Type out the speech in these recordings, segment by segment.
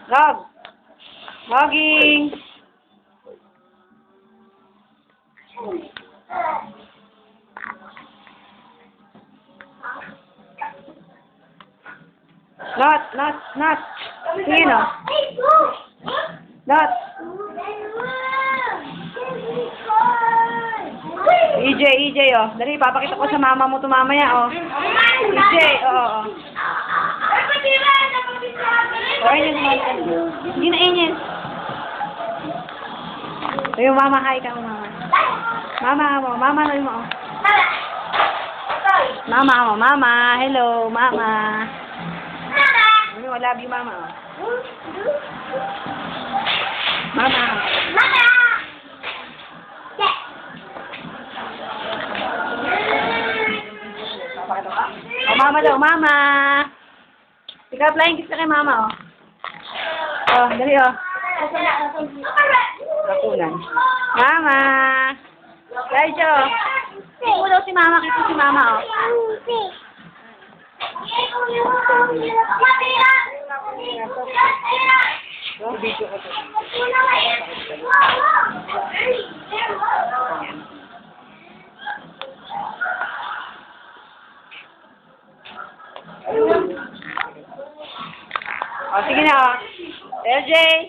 Gog. Goging. Not. Sige no. Not. EJ, oh. Dali, papakita ko sa mama mo to mamaya, oh. EJ, oo. Okay, yun naman. Hindi na yun. Ayun, mama, hi ka mo, mama. Mama na yun mo, oh. Mama, hello, mama. I love you, mama, oh. Mama. Oh, mama daw, mama. Ikaw, flying kiss ka kay mama, oh. Oh, dali, oh. Kapunan. Mama. Guys, oh. Ikaw daw si mama, kita si mama, oh. Video ko to. Oh, sige na, oh. LJ!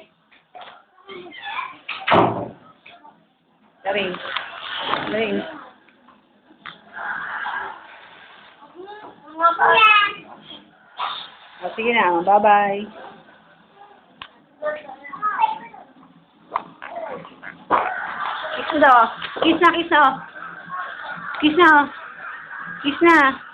Daring. Oh, sige na, oh. Bye-bye. Kiss na daw, oh. Kiss na, oh. Kiss na, oh. Kiss na.